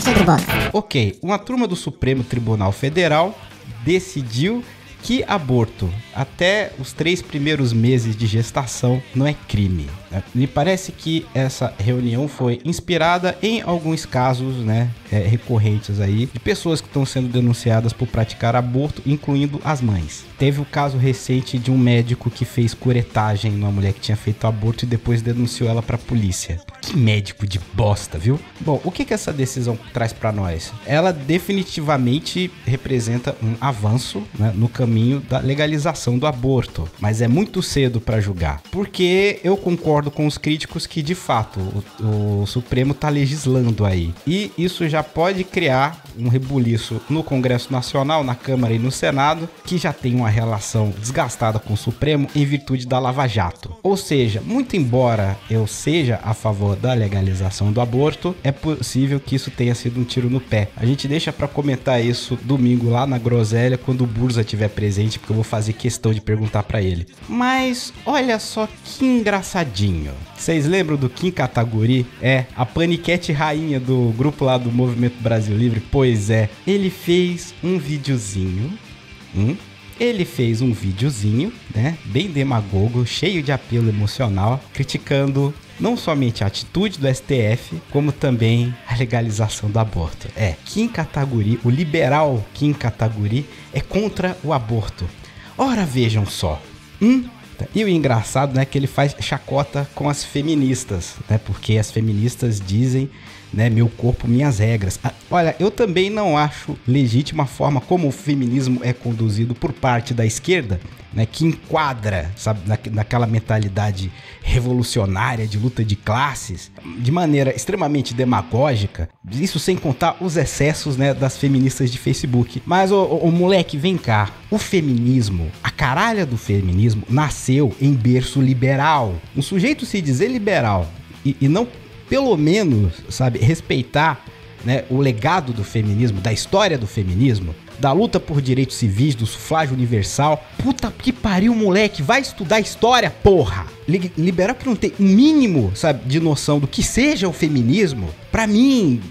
sobre o box. Ok, uma turma do Supremo Tribunal Federal decidiu que aborto até os 3 primeiros meses de gestação não é crime, né? Me parece que essa reunião foi inspirada em alguns casos, né, recorrentes aí, de pessoas que estão sendo denunciadas por praticar aborto, incluindo as mães. Teve o caso recente de um médico que fez curetagem numa mulher que tinha feito aborto e depois denunciou ela pra polícia. Que médico de bosta, viu? Bom, o que essa decisão traz pra nós? Ela definitivamente representa um avanço, né, no caminho da legalização do aborto, mas é muito cedo pra julgar, porque eu concordo com os críticos que, de fato, o Supremo tá legislando aí, e isso já pode criar um rebuliço no Congresso Nacional, na Câmara e no Senado, que já tem uma relação desgastada com o Supremo em virtude da Lava Jato. Ou seja, muito embora eu seja a favor da legalização do aborto, é possível que isso tenha sido um tiro no pé. A gente deixa pra comentar isso domingo lá na Groselha, quando o Burza estiver presente, porque eu vou fazer questão de perguntar pra ele. Mas olha só que engraçadinho. Vocês lembram do Kim Kataguiri? É, a paniquete rainha do grupo lá do Movimento Brasil Livre? Pois é, ele fez um videozinho, né, bem demagogo, cheio de apelo emocional, criticando não somente a atitude do STF, como também a legalização do aborto. Kim Kataguiri, o liberal Kim Kataguiri, é contra o aborto. Ora, vejam só. E o engraçado, né, que ele faz chacota com as feministas, né, porque as feministas dizem, né, meu corpo, minhas regras. Olha, eu também não acho legítima a forma como o feminismo é conduzido por parte da esquerda, né, que enquadra, sabe, naquela mentalidade revolucionária de luta de classes, de maneira extremamente demagógica, isso sem contar os excessos, né, das feministas de Facebook. Mas, ô moleque, vem cá, o feminismo, a caralha do feminismo, nasceu em berço liberal. Um sujeito se dizer liberal e não, pelo menos, sabe, respeitar, né, o legado do feminismo, da história do feminismo, da luta por direitos civis, do sufrágio universal. Puta que pariu, moleque, vai estudar história, porra! Liberal que não tem um mínimo, sabe, de noção do que seja o feminismo, pra mim,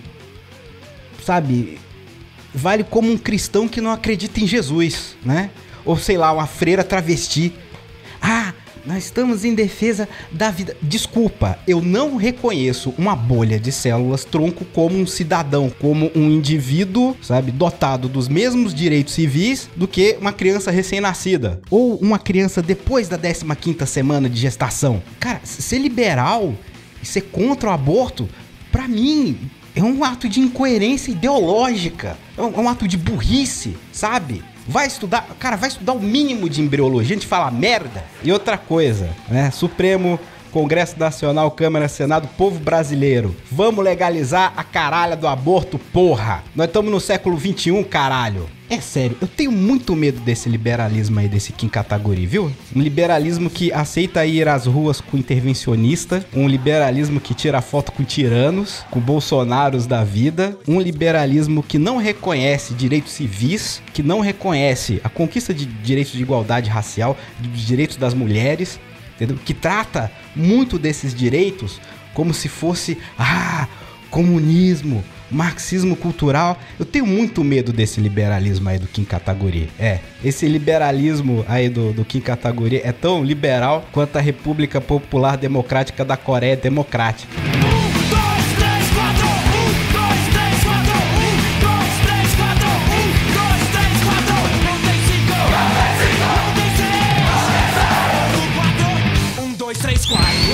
sabe, vale como um cristão que não acredita em Jesus, né? Ou sei lá, uma freira travesti. Nós estamos em defesa da vida. Desculpa, eu não reconheço uma bolha de células tronco como um cidadão, como um indivíduo, sabe, dotado dos mesmos direitos civis do que uma criança recém-nascida. Ou uma criança depois da 15ª semana de gestação. Cara, ser liberal e ser contra o aborto, pra mim, é um ato de incoerência ideológica. É um ato de burrice, sabe? Vai estudar, cara, vai estudar o mínimo de embriologia, a gente fala merda. E outra coisa, né, Supremo, Congresso Nacional, Câmara, Senado, povo brasileiro, vamos legalizar a caralha do aborto, porra. Nós estamos no século XXI, caralho. É sério, eu tenho muito medo desse liberalismo aí, desse Kim Kataguiri, viu? Um liberalismo que aceita ir às ruas com intervencionista, um liberalismo que tira foto com tiranos, com bolsonaros da vida, um liberalismo que não reconhece direitos civis, que não reconhece a conquista de direitos de igualdade racial, dos direitos das mulheres, entendeu? Que trata muito desses direitos como se fosse, comunismo, marxismo cultural. Eu tenho muito medo desse liberalismo aí do Kim Kataguiri. Esse liberalismo aí do Kim Kataguiri é tão liberal quanto a República Popular Democrática da Coreia Democrática. Squad.